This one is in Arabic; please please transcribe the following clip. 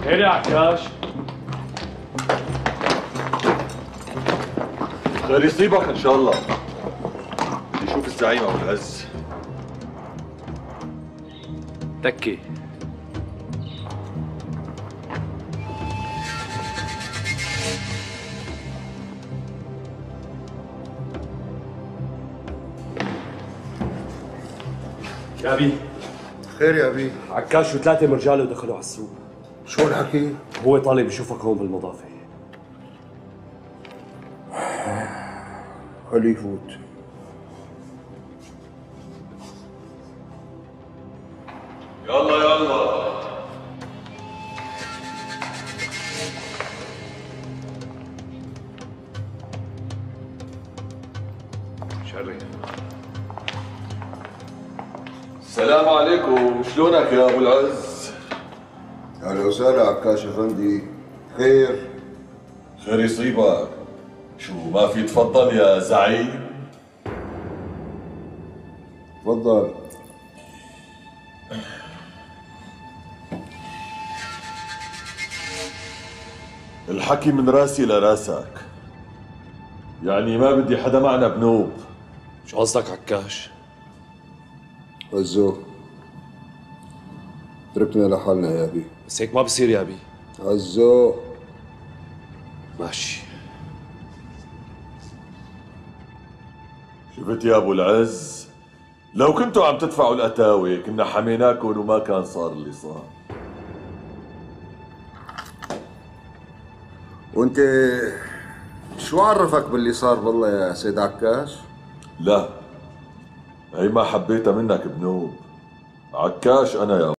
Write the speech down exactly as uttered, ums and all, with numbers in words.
خير يا عكاش. خير يصيبك ان شاء الله. بدي اشوف الزعيم ابو العز. تكي. يا ابي. خير يا ابي. عكاش وثلاثة من رجاله دخلوا على السوق. شو الحكي؟ هو طالب يشوفك هون بالمضافة. خليه يفوت. يلا يلا. شرف. السلام عليكم، شلونك يا ابو العز؟ اهلا وسهلا عكاش افندي. خير؟ خير يصيبك. شو ما في تفضل يا زعيم؟ تفضل. الحكي من راسي لراسك. يعني ما بدي حدا معنا بنوب. شو قصدك عكاش؟ عزو تركنا لحالنا يا ابي. بس هيك ما بصير يا ابي. عزو ماشي. شفت يا ابو العز؟ لو كنتوا عم تدفعوا الاتاوي كنا حميناكم وما كان صار اللي صار. وانت شو عرفك باللي صار بالله يا سيد عكاش؟ لا، هي ما حبيتها منك بنوب. عكاش انا يا